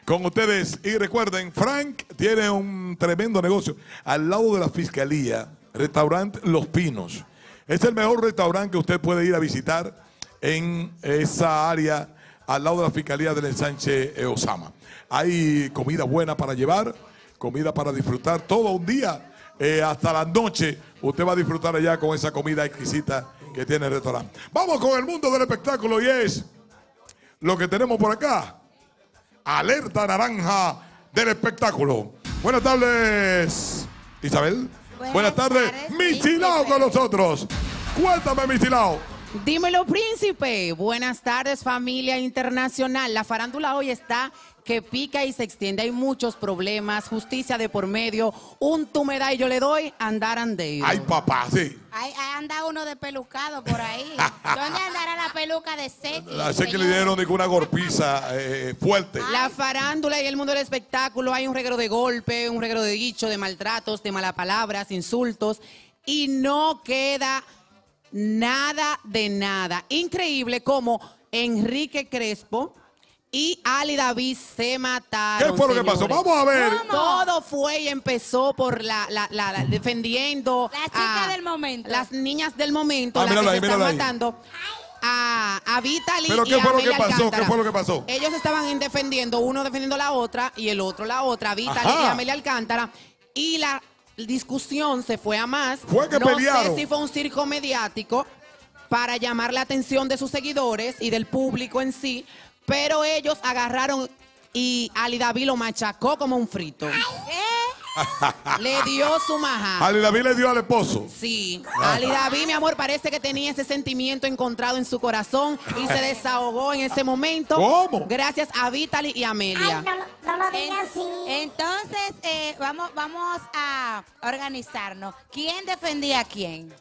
con ustedes. Y recuerden, Frank tiene un tremendo negocio al lado de la fiscalía, restaurante Los Pinos. Es el mejor restaurante que usted puede ir a visitar en esa área al lado de la fiscalía del ensanche Osama. Hay comida buena para llevar, comida para disfrutar todo un día, hasta la noche. Usted va a disfrutar allá con esa comida exquisita que tiene el restaurante. Vamos con el mundo del espectáculo y es lo que tenemos por acá. Alerta naranja del espectáculo. Buenas tardes, Isabel. Buenas tardes, Michilao con nosotros. Cuéntame, Michilao. Dímelo, príncipe. Buenas tardes, familia internacional. La farándula hoy está que pica y se extiende. Hay muchos problemas, justicia de por medio. Un tú me das y yo le doy, andar andeo. Ay, papá, sí. Ahí anda uno de pelucado por ahí. ¿Dónde andará la peluca de Seki? La Seki le dieron una golpiza fuerte. La farándula y el mundo del espectáculo, hay un reguero de golpe, un reguero de dicho, de maltratos, de malas palabras, insultos, y no queda nada de nada. Increíble como Enrique Crespo y Ali David se mataron. ¿Qué fue lo que pasó? Vamos a ver. ¿Cómo? Todo fue y empezó por la defendiendo la chica del momento. Las niñas del momento, las míralo que ahí, se están míralo ahí. matando a Vitaly. ¿Pero qué y a fue lo que Amelia pasó? Alcántara. ¿Qué fue lo que pasó? Ellos estaban defendiendo, uno defendiendo la otra y el otro la otra, Vitaly Ajá. y Amelia Alcántara, y la discusión se fue a más. Fue que no pelearon. sé si fue un circo mediático para llamar la atención de sus seguidores y del público en sí, pero ellos agarraron y Ali David lo machacó como un frito. Le dio su majá. Ali David le dio al esposo. Sí, Ali David, mi amor, parece que tenía ese sentimiento encontrado en su corazón y se desahogó en ese momento. ¿Cómo? Gracias a Vitaly y Amelia. No lo digas así. Entonces, vamos a organizarnos. ¿Quién defendía a quién?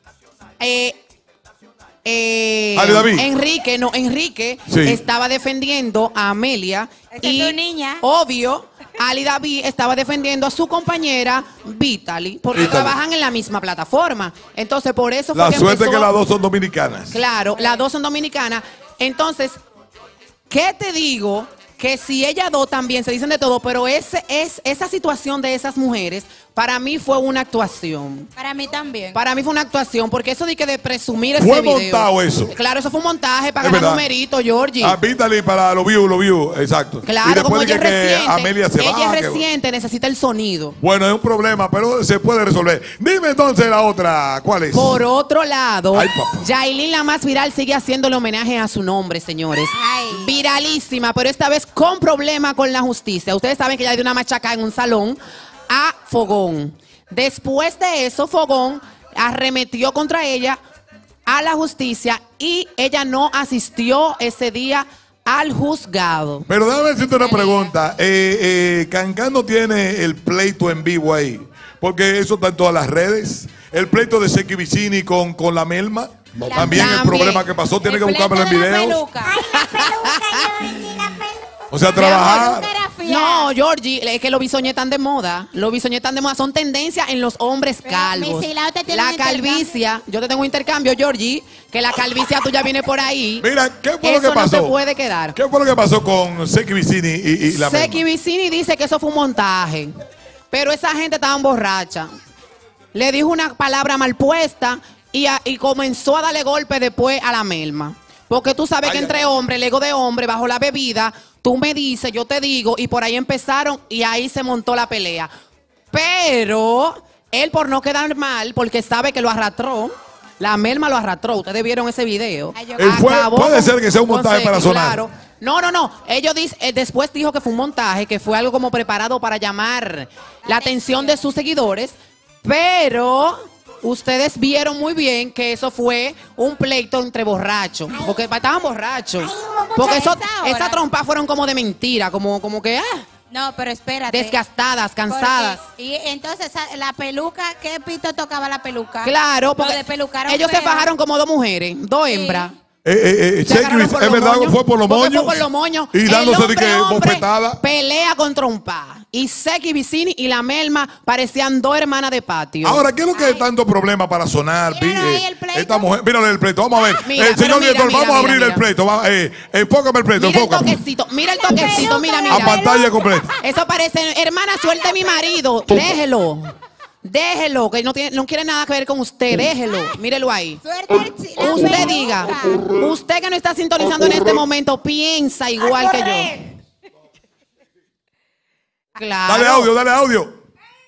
Ali David. Enrique Sí. estaba defendiendo a Amelia. Esa y es su niña. obvio, Ali David estaba defendiendo a su compañera Vitaly, porque Vitaly. trabajan en la misma plataforma. Entonces, por eso fue La que suerte es empezó. que las dos son dominicanas. Claro, las dos son dominicanas. Entonces, ¿qué te digo? Que si ellas dos también se dicen de todo, pero esa situación de esas mujeres, para mí fue una actuación. Para mí también. Para mí fue una actuación, porque eso de que de presumir ese Fue video. montado eso. Claro, eso fue un montaje para Es ganar verdad. numerito, Georgie. A Vitaly para los views, exacto. Y Claro, después como de ella es que reciente, Amelia se ella va. es reciente, necesita el sonido. Bueno, es un problema, pero se puede resolver. Dime entonces la otra, ¿cuál es? Por otro lado, Ay, papá. Yailin, la más viral, sigue haciéndole homenaje a su nombre, señores. Ay. Viralísima, pero esta vez con problema con la justicia. Ustedes saben que ella dio una machaca en un salón a Fogón. Después de eso, Fogón arremetió contra ella a la justicia y ella no asistió ese día al juzgado. Pero déjame decirte una pregunta. Cancán no tiene el pleito en vivo ahí, porque eso está en todas las redes. El pleito de Seki Vicini con la Melma. También el problema que pasó, tiene que buscarlo en videos. Ay, la peluca, Georgie, la peluca. O sea, trabajar. No, Georgie, es que los bisoñes están de moda. Los bisoñes están de moda. Son tendencias en los hombres Pero, calvos. Missy, la otra tiene La un calvicia, yo te tengo un intercambio, Georgie, que la calvicia tuya viene por ahí. Mira, ¿qué fue lo Eso que pasó? no se puede quedar. ¿Qué fue lo que pasó con Seki Vicini y la Seki Melma? Vicini dice que eso fue un montaje. Pero esa gente estaba borracha. Le dijo una palabra mal puesta y comenzó a darle golpe después a la Melma. Porque tú sabes que entre hombres, el ego de hombre, bajo la bebida, tú me dices, yo te digo, y por ahí empezaron y ahí se montó la pelea. Pero él, por no quedar mal, porque sabe que lo arrastró, la Melma lo arrastró. Ustedes vieron ese video. Ay, yo- Él fue- Acabó puede con- ser que sea un con montaje Seki, para sonar. claro. No. Ellos después dijo que fue un montaje, que fue algo como preparado para llamar la atención de sus seguidores, pero ustedes vieron muy bien que eso fue un pleito entre borrachos, porque estaban borrachos. Porque esa trompa fueron como de mentira, como que No, pero espérate. desgastadas, cansadas. Porque- y entonces, la peluca, ¿qué pito tocaba la peluca? Claro, Lo porque despelucaron ellos se feo. fajaron como dos mujeres, dos Sí. hembras. Se agarraron es verdad, fue por los porque moños. fue por los moños. Y dándose de que hombre bofetada. pelea con trompa. Y Seki Vicini y la Melma parecían dos hermanas de patio. Ahora, ¿qué es lo que hay tanto problema para sonar? Míralo ahí, el pleito. Esta mujer, mírale el pleito, vamos a ver. Mira, Señor pero director, mira, vamos a abrir mira. el pleito. Enfócame el pleito, Mira el enfócame. toquecito, mira el toquecito, mira, A mira. pantalla completa. Eso parece, hermana, suelte a mi marido. Déjelo. Déjelo, que no quiere nada que ver con usted. Déjelo. Mírelo ahí. Suerte el la Usted peluca. diga, usted que no está sintonizando en este momento, piensa igual que yo. Claro. Dale audio, dale audio.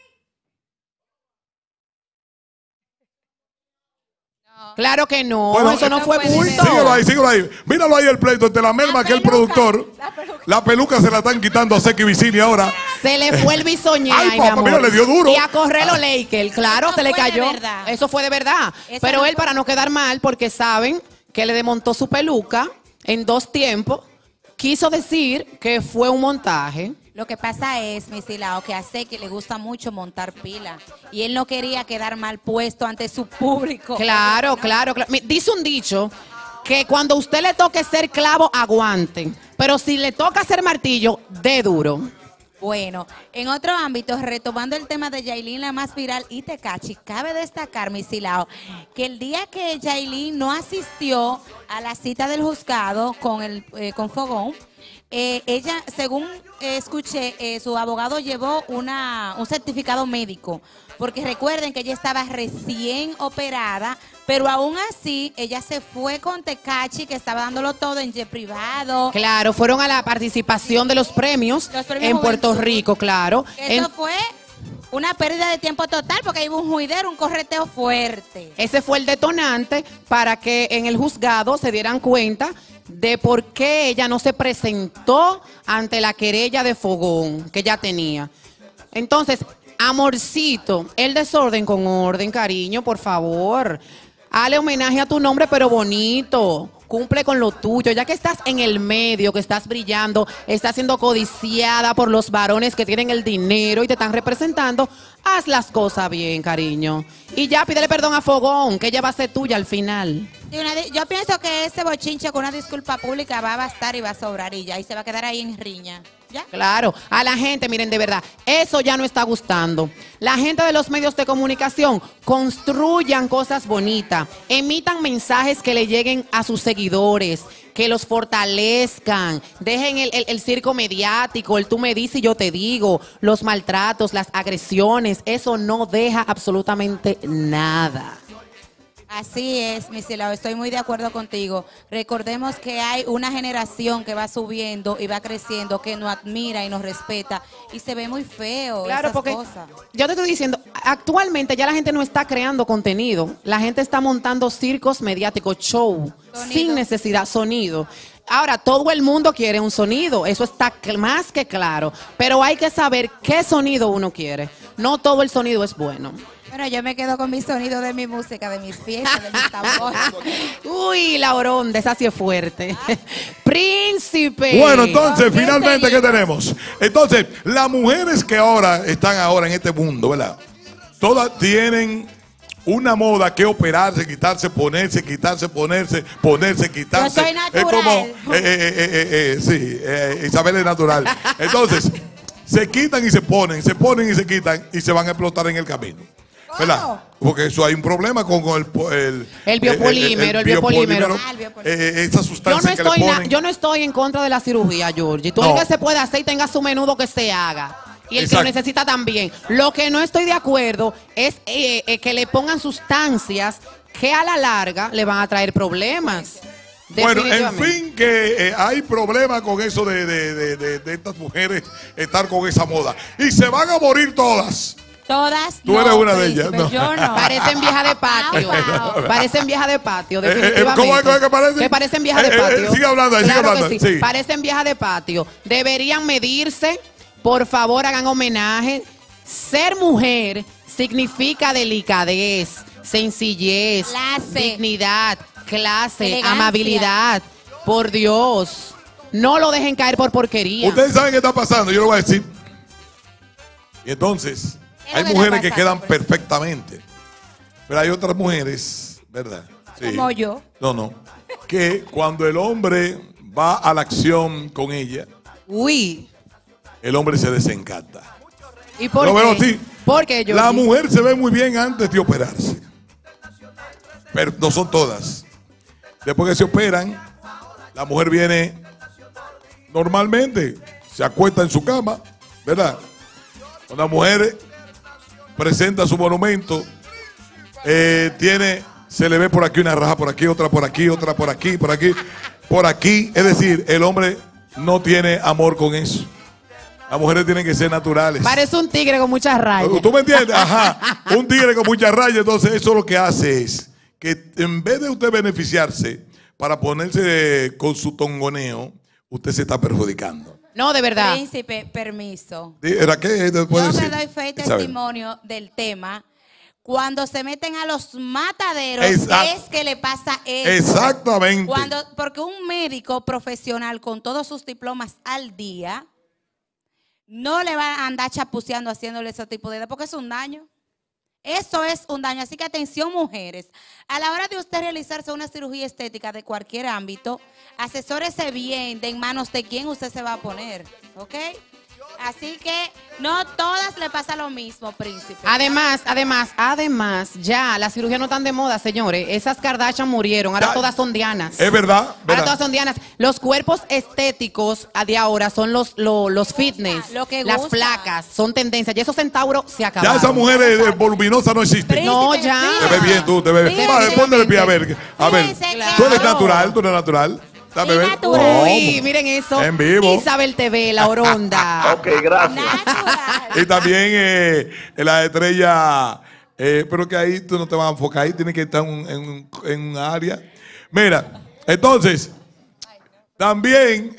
Claro que no, Bueno, eso no fue puede bulto. ser. Síguelo ahí. Míralo ahí el pleito entre la Melma, que es el peluca, productor. La peluca se la están quitando a Seki Vicini ahora. Se le fue el bisoñé, Ay, mi papá, amor. mira, le dio duro. Y a correr los Lakers, claro, Eso se le fue de cayó. verdad. Eso fue de verdad. Eso Pero no él, fue- para no quedar mal, porque saben que le desmontó su peluca en 2 tiempos, quiso decir que fue un montaje. Lo que pasa es, mi Silao, que a Seki le gusta mucho montar pila. Y él no quería quedar mal puesto ante su público. Claro, claro, claro. Dice un dicho que cuando usted le toque ser clavo, aguante. Pero si le toca ser martillo, dé duro. Bueno, en otro ámbito, retomando el tema de Yailin, la más viral, y Tecachi, cabe destacar, mi Silao, que el día que Yailin no asistió a la cita del juzgado con Fogón, ella, según escuché, su abogado llevó un certificado médico, porque recuerden que ella estaba recién operada, pero aún así ella se fue con Tecachi, que estaba dándolo todo en jet privado. Claro, fueron a la participación de los premios en Puerto Juventud. Rico, claro. Eso fue una pérdida de tiempo total, porque hay un juidero, un correteo fuerte. Ese fue el detonante para que en el juzgado se dieran cuenta de por qué ella no se presentó ante la querella de Fogón que ella tenía. Entonces, amorcito, el desorden con orden, cariño, por favor. Hale homenaje a tu nombre, pero bonito. Cumple con lo tuyo, ya que estás en el medio, que estás brillando, estás siendo codiciada por los varones que tienen el dinero y te están representando, haz las cosas bien, cariño. Y ya pídele perdón a Fogón, que ella va a ser tuya al final. Sí, yo pienso que ese bochinche con una disculpa pública va a bastar y va a sobrar y ya, y se va a quedar ahí en riña. ¿Ya? Claro, a la gente, miren, de verdad, eso ya no está gustando. La gente de los medios de comunicación construyan cosas bonitas, emitan mensajes que le lleguen a sus seguidores, que los fortalezcan, dejen el circo mediático, el tú me dices y yo te digo, los maltratos, las agresiones, eso no deja absolutamente nada. Así es, mi Silao, estoy muy de acuerdo contigo. Recordemos que hay una generación que va subiendo y va creciendo, que nos admira y nos respeta, y se ve muy feo Claro, esas porque cosas. yo te estoy diciendo, actualmente ya la gente no está creando contenido, la gente está montando circos mediáticos, show, Sonido. sin necesidad, sonido. Ahora, todo el mundo quiere un sonido, eso está más que claro, pero hay que saber qué sonido uno quiere. No todo el sonido es bueno. Bueno, yo me quedo con mi sonido de mi música, de mis fiestas, de mis tambores. Uy, la oronda, esa sí es fuerte. Príncipe. Bueno, entonces, ¿Qué finalmente, ¿qué sería? tenemos? Entonces, las mujeres que ahora están ahora en este mundo, ¿verdad? Todas tienen una moda que operarse, quitarse, ponerse, quitarse, ponerse, ponerse, quitarse. Yo soy Es como, natural. sí, Isabel es natural. Entonces, se quitan y se ponen y se quitan y se van a explotar en el camino. ¿Verdad? Porque eso hay un problema con El biopolímero, el biopolímero. Ah, el biopolímero. Esa sustancia que le ponen. Yo no estoy en contra de la cirugía, Georgie. Todo No. lo que se puede hacer y tenga su menudo que se haga. Y el que Exacto. lo necesita también. Lo que no estoy de acuerdo es que le pongan sustancias que a la larga le van a traer problemas. Bueno, en Definitivamente. fin, que hay problemas con eso de estas mujeres estar con esa moda. Y se van a morir todas. Todas. Tú eres una de ellas, príncipe, no. Yo no. Parecen viejas de patio. Wow. Parecen viejas de patio, definitivamente. ¿Cómo es que parecen? Que parecen viejas de patio. Sigue hablando ahí, sigue Claro que hablando. sí. Sí. Parecen viejas de patio. Deberían medirse. Por favor, hagan homenaje. Ser mujer significa delicadez, sencillez, Clase. dignidad, clase, Elegancia. amabilidad. Por Dios. No lo dejen caer por porquería. Ustedes saben qué está pasando, yo lo voy a decir. Y entonces, ¿Qué es lo hay que está mujeres que pasando, quedan pues? perfectamente. Pero hay otras mujeres, ¿verdad? Sí. Como yo. No, no. que cuando el hombre va a la acción con ella, Uy. el hombre se desencanta. ¿Y por Lo qué? veo así. ¿Por qué, La Georgie? mujer se ve muy bien antes de operarse. Pero no son todas. Después que se operan, la mujer viene normalmente, se acuesta en su cama, ¿verdad? Cuando la mujer presenta su monumento, se le ve por aquí una raja, por aquí, otra por aquí, otra por aquí, por aquí, por aquí. Es decir, el hombre no tiene amor con eso. Las mujeres tienen que ser naturales. Parece un tigre con muchas rayas. ¿Tú me entiendes? Ajá. Un tigre con muchas rayas. Entonces, eso lo que hace es que en vez de usted beneficiarse para ponerse con su tongoneo, usted se está perjudicando. No, de verdad. Príncipe, permiso. ¿Era qué? Yo Puede me decir. doy fe y Isabel. testimonio del tema. Cuando se meten a los mataderos Exacto. es que le pasa eso. Exactamente. Porque un médico profesional con todos sus diplomas al día no le va a andar chapuceando haciéndole ese tipo de porque es un daño. Eso es un daño. Así que atención, mujeres. A la hora de usted realizarse una cirugía estética de cualquier ámbito, asesórese bien de en manos de quién usted se va a poner. ¿Ok? Así que no todas le pasa lo mismo, príncipe. Además, ya las cirugías no están de moda, señores. Esas Kardashian murieron, ahora Ya. todas son dianas. Es verdad. Ahora ¿verdad? todas son dianas. Los cuerpos estéticos de ahora son los fitness, Lo que las gusta. flacas, son tendencias. Y esos centauros se acabaron. Ya esa mujer voluminosa no existe. Príncipe, No, ya. Te ves bien tú, te ves bien. Vale, ponle el pie a ver. A ver. Fíjense que- Tú eres Claro. natural, tú eres natural. Dame Y ver. natural. Uy, miren eso. En vivo. Isabel TV, la oronda. Ok, gracias. Natural. Y también la estrella, pero que ahí tú no te vas a enfocar, ahí tienes que estar en un área. Mira, entonces, también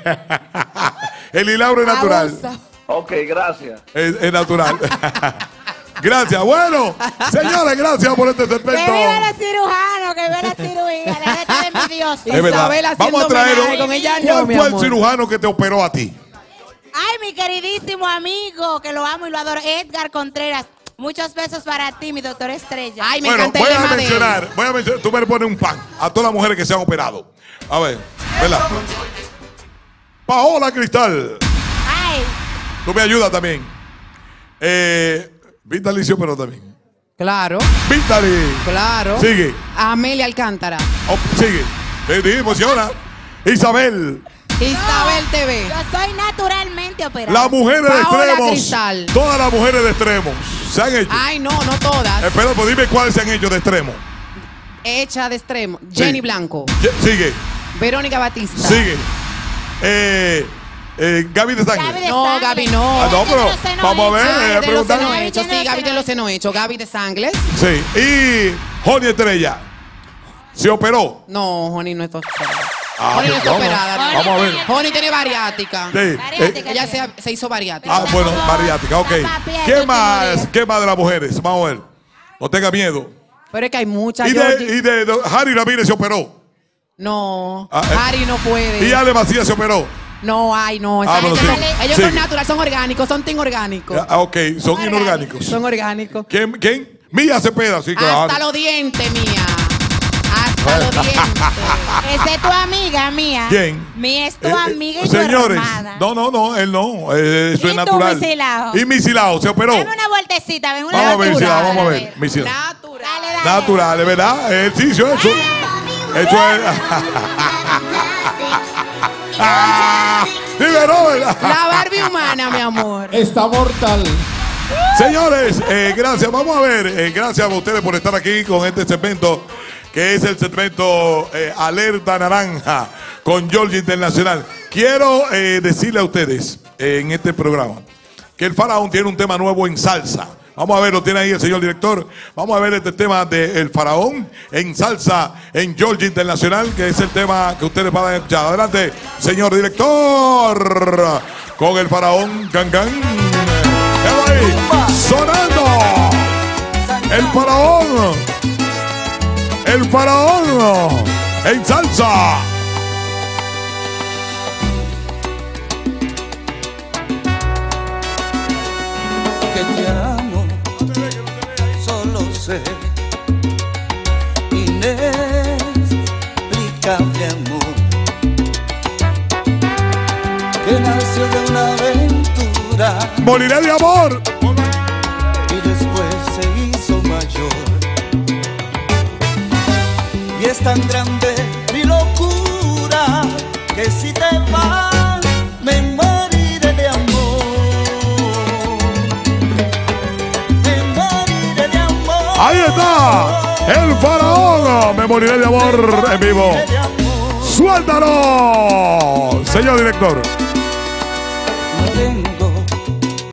el hilabro es natural. Abuso. Ok, gracias. Es natural. Gracias. Bueno, señores, gracias por este Que viva segmento. los cirujanos, que viva la cirugía, la gente de mi Dios. Es verdad. Isabel haciendo Vamos a traer homenaje con ella, ¿Cuál no, mi fue el amor. cirujano que te operó a ti? Ay, mi queridísimo amigo, que lo amo y lo adoro, Edgar Contreras. Muchos besos para ti, mi doctor Estrella. Ay, me Bueno, encanta el voy a lema de él. mencionar, tú me pones un pan a todas las mujeres que se han operado. A ver, ¿verdad? Paola Cristal, Ay, tú me ayudas también. Vitaly se operó también. Claro, Vitaly. claro. Sigue. Amelia Alcántara. Sigue. Sí, emociona. Isabel. Isabel TV. yo soy naturalmente operada. Las mujeres de Paola extremos. Cristal. Todas las mujeres de extremos se han hecho. Ay, no todas. Espera, pues dime cuáles se han hecho de extremo. Hecha de extremo. Jenny Sí. Blanco. Sigue. Verónica Batista. Sigue. Gaby de Sangre. Gaby de No, sangre. Gaby, no. Ah, no, pero Ella tiene los vamos a ver. senos Ay, de los preguntar. senos Gaby hechos. tiene Sí, los Gaby de los senos hechos. Gaby de Sangles. Sí. Y Joni Estrella. ¿Se operó? No, Joni no está operada. Ah, Joni no pues está vamos. operada. no. Vamos a ver. Joni tiene bariátrica. Sí. Bariátrica. Ella se hizo bariátrica. Ah, bueno, bariátrica, ok. La papi, ¿Qué yo más? tengo idea. ¿Qué más de las mujeres? Vamos a ver. No tenga miedo. Pero es que hay muchas. Y Georgie. de Harry Ramírez se operó. No, Ah, Ari no puede. Y Ale Macías se operó. No, ay, no. Esa bueno, gente sí. no- ellos Sí. son naturales, son orgánicos, son team orgánicos. Ok, son inorgánicos. Son orgánicos. ¿Quién? Mía Cepeda, sí, claro. Hasta los dientes, mía. Hasta los dientes. Esa es tu amiga mía. ¿Quién? Mía es tu amiga y Señores, tu hermana. no, él no. Eso ¿Y es tú, natural. Misilao? Y Misilao se operó. Dame una vueltecita, ven una Vamos a ver, natural. Misilao, vamos a ver. Misilao. Natural. Dale, dale. Natural, ¿de verdad? Ejercicio, eso. Eso es. Dime, Robert. La Barbie humana, mi amor. Está mortal. Señores, gracias. Vamos a ver. Gracias a ustedes por estar aquí con este segmento, que es el segmento Alerta Naranja con Georgie Internacional. Quiero decirle a ustedes en este programa que el Faraón tiene un tema nuevo en salsa. Vamos a ver, lo tiene ahí el señor director. Vamos a ver este tema de El Faraón en salsa en Georgie Internacional, que es el tema que ustedes van a escuchar. Adelante, señor director, con El Faraón Gangan. Ahí, sonando. El Faraón. El Faraón en salsa. Que te amo, solo sé inexplicable Moriré de amor. y después se hizo mayor. Y es tan grande mi locura que si te vas me moriré de amor. Me moriré de amor. Ahí está. El faraón. Me moriré de amor en vivo. ¡Suéltalo! Señor director. No tengo